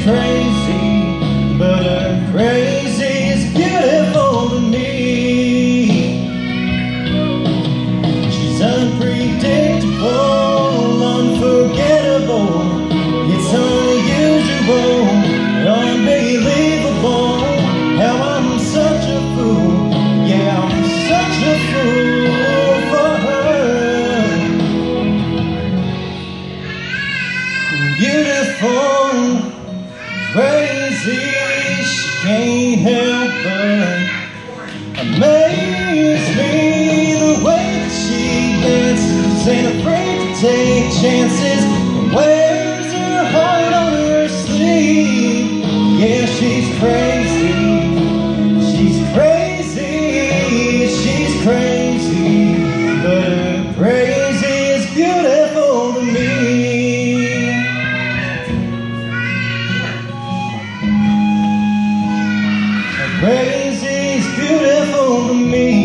crazy, but her crazy is beautiful to me. She's unpredictable, unforgettable. It's unusual, unbelievable. How I'm such a fool, yeah, I'm such a fool for her. Beautiful, crazy, she can't help but amaze me. The way that she dances, ain't afraid to take chances, wears her heart on her sleeve. Yeah, she's crazy, she's crazy, she's crazy, but her crazy is beautiful to me. Crazy is beautiful to me.